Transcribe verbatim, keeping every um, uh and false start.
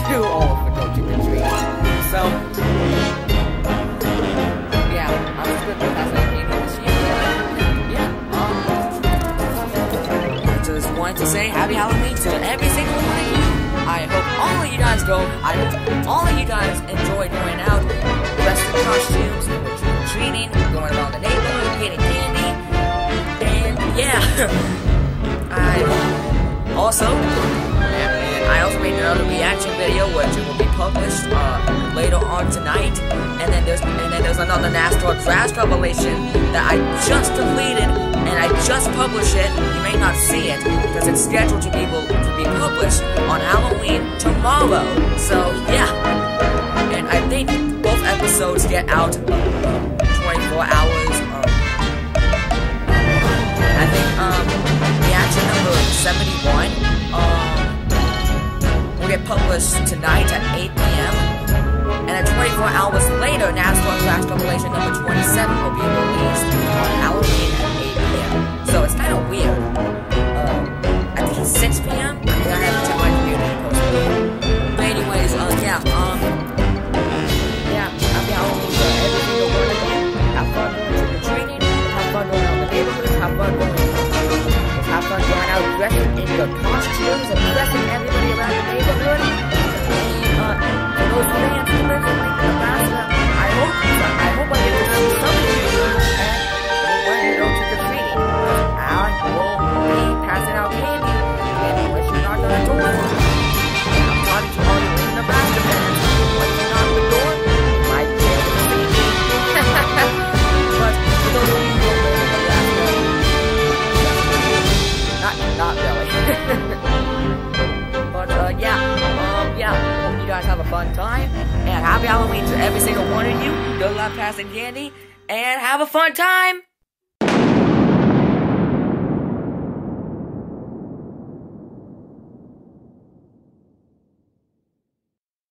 too old for no trick or treat. So, yeah, I'm just gonna pass that candy this year. Yeah, um, I just wanted to say Happy Halloween to every single one of you. I hope all of you guys go. I hope all of you guys enjoy going out, dressed in costumes, trick-or-treating, going around the neighborhood, getting candy, and yeah. I also, and I also made another reaction video which will be published uh, later on tonight. And then there's and then there's another NASCAR Draft Revelation that I just completed and I just published it. You may not see it because it's scheduled to be to be published on Halloween tomorrow. So yeah, and I think both episodes get out twenty-four hours. Um, I think um reaction number seventy-one um will get published tonight at eight p m and then twenty-four hours later, NASCAR Draft Revelation number twenty-seven will be released on Halloween at eight p m So it's kind of weird. Um, I think it's six p m I think I have to check my computer to post it. But anyways, uh, yeah, um, yeah, happy Halloween to every single one of you. Have fun trick-or-treating, have fun going out in the neighborhood, have fun going Have fun going out dressing in your costumes and dressing everybody around the neighborhood. And, uh, for those fans who live in like Nebraska, I hope, I hope I get to see some of you and when you go trick-or-treating. I will be passing out candy and once you knock on the door, I'm talking to all you in Nebraska fans. Once you knock on the door, you might be able to see me. But for those of you who don't live in Nebraska, Not, not really. But, uh, yeah. Um, yeah. Hope you guys have a fun time. And happy Halloween to every single one of you. Good luck passing candy. And have a fun time!